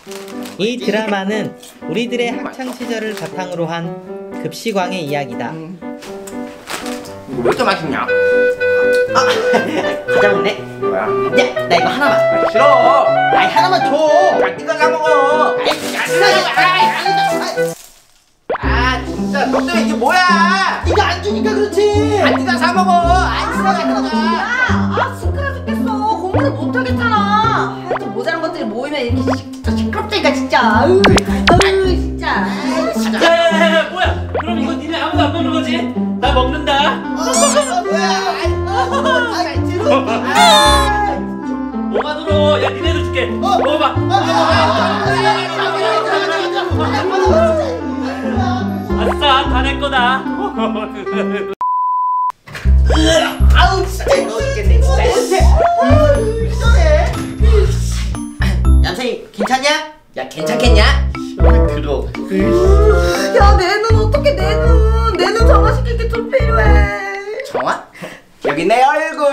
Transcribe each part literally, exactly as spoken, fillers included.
이 드라마는 우리들의 학창 시절을 바탕으로 한 급식왕의 이야기다. 이거 왜 이렇게 맛있냐? 아, 과자 먹네. 뭐야? 야, 나 이거 하나만. 아, 싫어. 아이, 하나만 줘. 야, 네가 사 먹어. 아이, 야, 아이, 아, 진짜 너 때문에 이게 뭐야? 네가 안 주니까 그렇지. 아, 네가 사 먹어. 아, 네가 사 먹어. 아, 시끄러 죽겠어. 공부를 못하겠잖아. 하여튼 모자란 것들이 모이면 이렇게 진짜 시끄럽다니까 진짜. 아유, 아유 진짜. 야야야야 뭐야? 그럼 이거 니네 아무도 안 먹는 거지? 나 먹는다. 아, 뭐야? 아이, 들어. 뭐가 들어? 야 니네도 줄게. 먹어봐. 아싸 다 내 거다. 아우, 진짜 이거 죽겠네, 진짜. 이상해. 얌생이, 괜찮냐? 야, 괜찮겠냐? 들어. 야, 내 눈 어떻게 내 눈? 내 눈 정화시킬 게 좀 필요해. 정화? 여기 내 얼굴.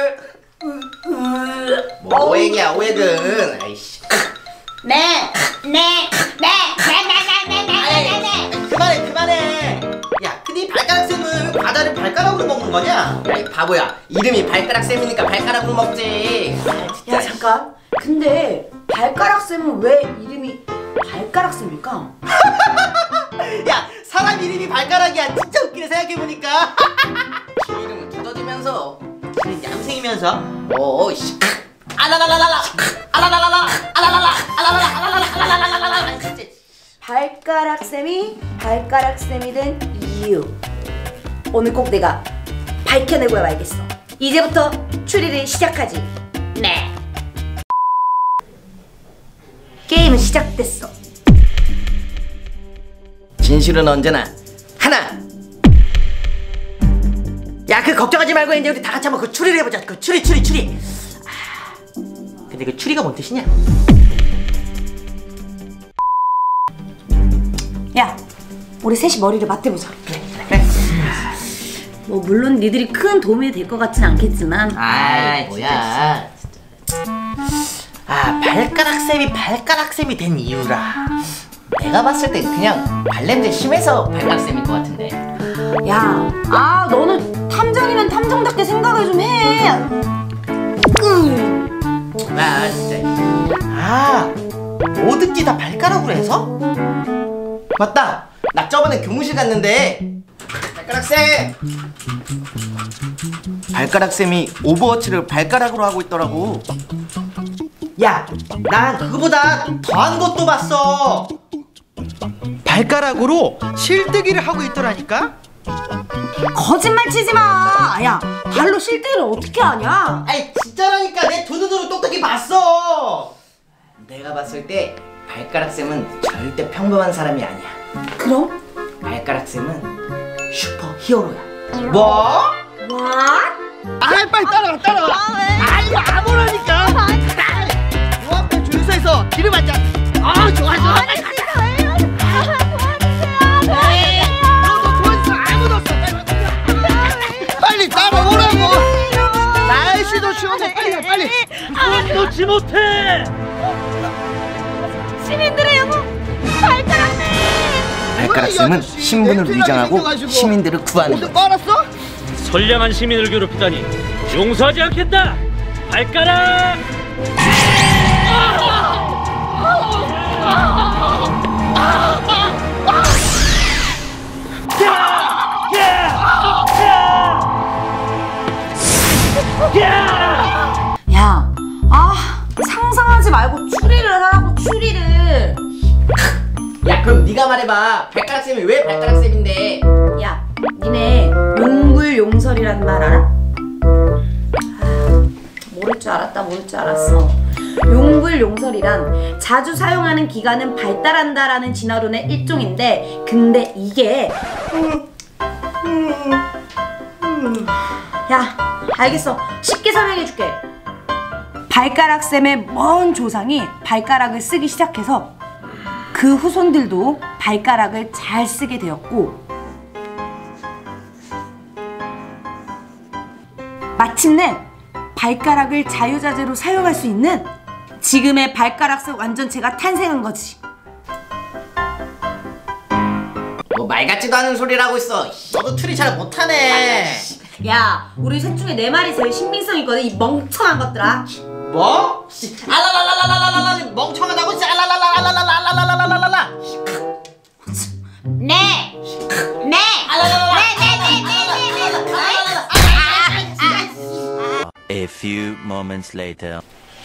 뭐 오행이야 오행은. 아이씨. 네, 네, 네, 네, 네, 네, 네, 네, 네. 그만해, 그만해. 야, 근데 이 발가락 쌤은 과자를 발가락으로 먹는 거냐? 야, 이 바보야. 이름이 발가락 쌤이니까 발가락으로 먹지. 야, 잠깐. 근데 발가락 쌤은 왜 이름이 발가락 쌤일까? 야, 사람 이름이 발가락이야. 진짜 웃기네, 생각해보니까. 지 이름은 두더지면서. 얌생이면서. 오, 씨. 아라라라라라. 아라라라라. 아라라라. 아라라라. 아라라라. 아라라라라라. 진짜. 발가락 쌤이 발가락 쌤이 된 이유. 오늘 꼭 내가 밝혀내고 말겠어. 이제부터 추리를 시작하지. 네. 게임은 시작됐어. 진실은 언제나 하나. 야, 그 걱정하지 말고 이제 우리 다 같이 한번 그 추리를 해보자. 그 추리, 추리, 추리. 아, 근데 그 추리가 뭔 뜻이냐? 야, 우리 셋이 머리를 맞대보자. 그래, 그래. 뭐 물론 니들이 큰 도움이 될 것 같진 않겠지만. 아이, 뭐야. 진짜. 아, 발가락 쌤이 발가락 쌤이 된 이유라. 내가 봤을 땐 그냥 발냄새 심해서 발가락 쌤일 것 같은데. 야, 아 너는 탐정이면 탐정답게 생각을 좀 해. 음. 아, 진짜. 아, 뭐든지 다 발가락으로 해서? 맞다. 나 저번에 교무실 갔는데 발가락 쌤. 발가락 쌤이 오버워치를 발가락으로 하고 있더라고. 야, 난 그거보다 더한 것도 봤어. 발가락으로 실뜨기를 하고 있더라니까? 거짓말 치지 마. 야, 발로 실대를 어떻게 하냐? 아이, 진짜라니까. 내 두 눈으로 똑똑히 봤어. 내가 봤을 때 발가락 쌤은 절대 평범한 사람이 아니야. 그럼? 발가락 쌤은 슈퍼 히어로야. 뭐? 와? 아, 빨리 따라가, 따라가. 아, 이거 아무라니까. 요 앞에 줄 서서 기름 한 잔. 아, 좋아, 좋아. 빨리 따라오라고. 날씨도 추운데 빨리 빨리. 놓지 못해. 시민들의 영웅 발가락 쌤. 발가락 쌤은 신분을 위장하고 시민들을 구하는 어디 거야. 빨았어? 선량한 시민을 괴롭히다니 용서하지 않겠다. 발가락. 야, 아 상상하지 말고 추리를 하라고 추리를. 야, 그럼 네가 말해봐. 발가락 쌤이 왜 발가락 쌤인데? 야, 니네 용불용설이라는 말 알아? 아, 모를 줄 알았다 모를 줄 알았어. 용불용설이란 자주 사용하는 기관은 발달한다라는 진화론의 일종인데, 근데 이게 야, 알겠어. 쉽게 설명해줄게. 발가락쌤의 먼 조상이 발가락을 쓰기 시작해서 그 후손들도 발가락을 잘 쓰게 되었고, 마침내 발가락을 자유자재로 사용할 수 있는 지금의 발가락쌤 완전체가 탄생한 거지. 뭐 말 같지도 않은 소리를 하고 있어. 너도 추리 잘 못하네. 야, 우리 셋 중에 내 말이 제일 신빙성 있거든, 이 멍청한 것들아. 뭐? 알라라라라라라라라 멍청하다고 진짜 알라라라라라라라라라라라. 네. 네. A few moments later.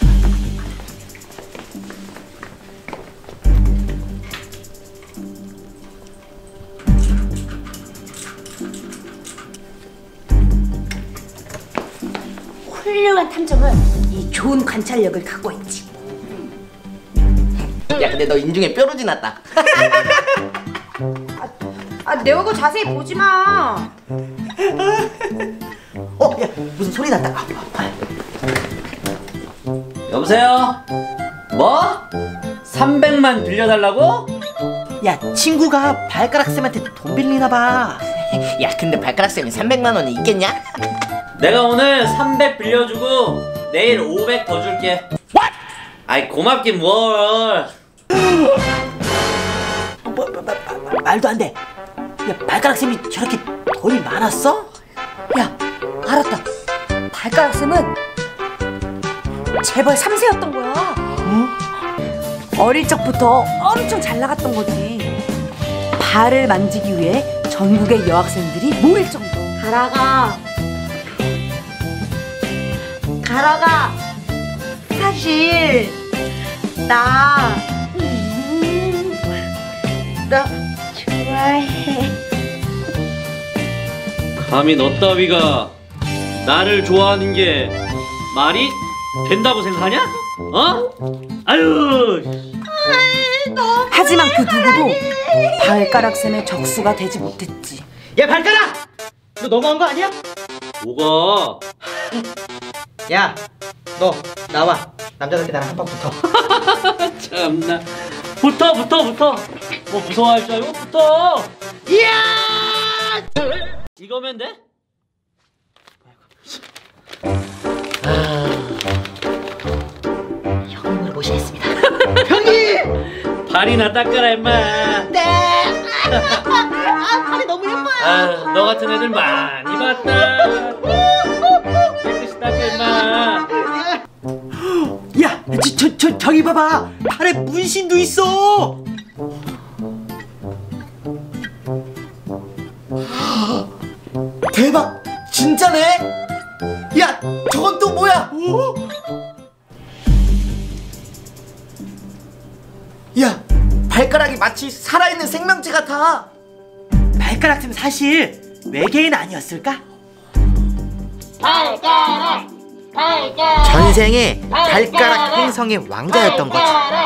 훌륭한 탐정은 이 좋은 관찰력을 갖고 있지. 야 근데 너 인중에 뾰루지 났다. 아, 내 얼굴 자세히 보지 마. 어, 야 무슨 소리 났다. 아, 아, 여보세요? 뭐? 삼백만 빌려달라고? 야 친구가 발가락 쌤한테 돈 빌리나 봐. 야 근데 발가락 쌤이 삼백만 원이 있겠냐? 내가 오늘 삼백 빌려주고 내일 오백 더 줄게. What? 아이 고맙긴 뭘. 뭐, 뭐, 뭐, 뭐, 말도 안 돼. 야 발가락 쌤이 저렇게 돈이 많았어? 야, 알았다. 발가락쌤은 재벌 삼 세였던 거야. 응? 어릴 적부터 엄청 잘 나갔던 거지. 발을 만지기 위해 전국의 여학생들이 모일 정도. 가라가 가라가 사실 나 음, 나 좋아해. 감히 너 따위가 나를 좋아하는 게 말이 된다고 생각하냐? 어? 아유. 하지만 그 누구도 발가락쌤의 적수가 되지 못했지. 야 발가락! 너 너무한 거 아니야? 뭐가? 야 너 나와. 남자답게 나랑 한방 붙어. 참나. 붙어 붙어 붙어. 뭐 무서워할 줄 알고 붙어. 이야! 이거면 돼? 형님을 모시겠습니다. 형님! 발이나 닦아라 임마. 네! 아, 팔이 너무 예뻐요. 아, 너 같은 애들 많이 봤다. 깨끗이 닦아 임마. 야, 저, 저, 저, 저기 봐봐. 팔에 문신도 있어. 대박, 진짜네. 야, 저건 또 뭐야? 오? 야, 발가락이 마치 살아있는 생명체 같아. 발가락 쌤 사실 외계인 아니었을까? 발가락 발가락 전생에 발가락 행성의 왕자였던 거지.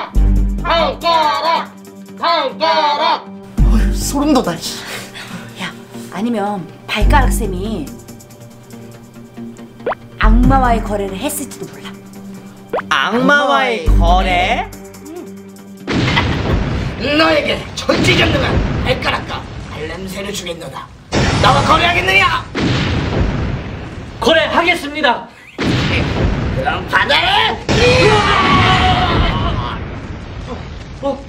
발가락 발가락 어휴, 소름 돋아. 야, 아니면 발가락쌤이 악마와의 거래를 했을지도 몰라. 악마와의 거래? 너에게 천지전능한 발가락과 발냄새를 주겠노라. 나와 거래하겠느냐? 거래하겠습니다. 그럼 받아라. 어?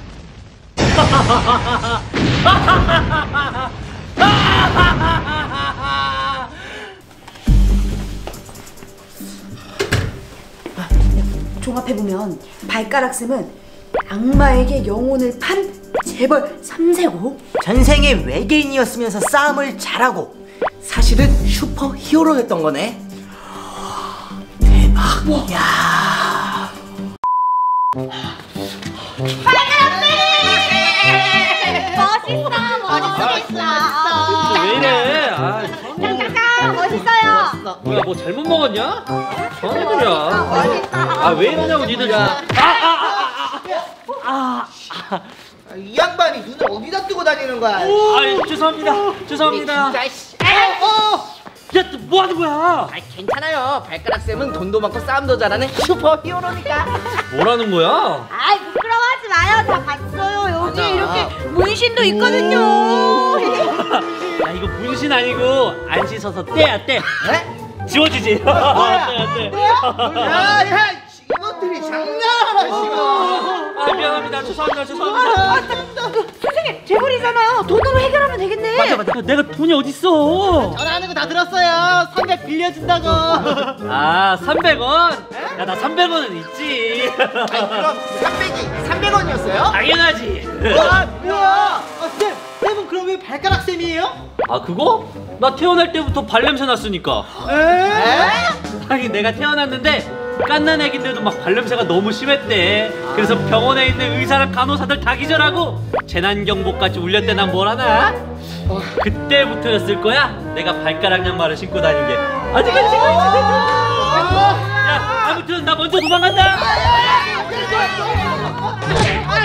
종합해보면 발가락쌤은 악마에게 영혼을 판 재벌 삼 세고 전생에 외계인이었으면서 싸움을 잘하고 사실은 슈퍼 히어로였던 거네. 대박. 야. 멋있어, 멋있어. 왜 이래? 아, 잠깐, 멋있어요. 뭐야 뭐 잘못 먹었냐? 저애들이야. 아 왜 이러냐고 니들. 아, 아, 아, 아, 이 양반이 눈을 어디다 뜨고 다니는 거야? 아, 죄송합니다. 죄송합니다. 진짜 씨. 어! 야, 너 뭐 하는 거야? 아 괜찮아요. 발가락 쌤은 돈도 많고 싸움도 잘하는 슈퍼 히어로니까. 뭐라는 거야? 아이, 부끄러워하지 마요. 다 봤어요. 여기 맞아. 이렇게 문신도 있거든요. 야, 이거 문신 아니고 안 씻어서 떼야 떼. 에? 지워지지. 떼야 떼. 야, 야, 이것들이 장난하시고. 아 미안합니다. 죄송합니다. 죄송합니다. 선생님 재벌이잖아요. 돈으로 해결하면 되겠네. 맞아 맞아. 내가 돈이 어딨어? 전화하는 거 다 들었어요. 삼백 빌려준다고. 아 삼백 원? 야 나 삼백 원은 있지. 아니 그럼 삼백이 삼백 원이었어요? 당연하지. 와 뭐야? 아, 쌤, 쌤은 그럼 왜 발가락 쌤이에요? 아 그거? 나 태어날 때부터 발냄새 났으니까. 에? 아니 내가 태어났는데 깐난 애기들도 막 발냄새가 너무 심했대. 그래서 병원에 있는 의사랑 간호사들 다 기절하고 재난경보까지 울렸대. 난 뭘 하나? 그때부터였을 거야 내가 발가락 양말을 신고 다닌 게. 아직까지 야 아무튼 나 먼저 도망간다.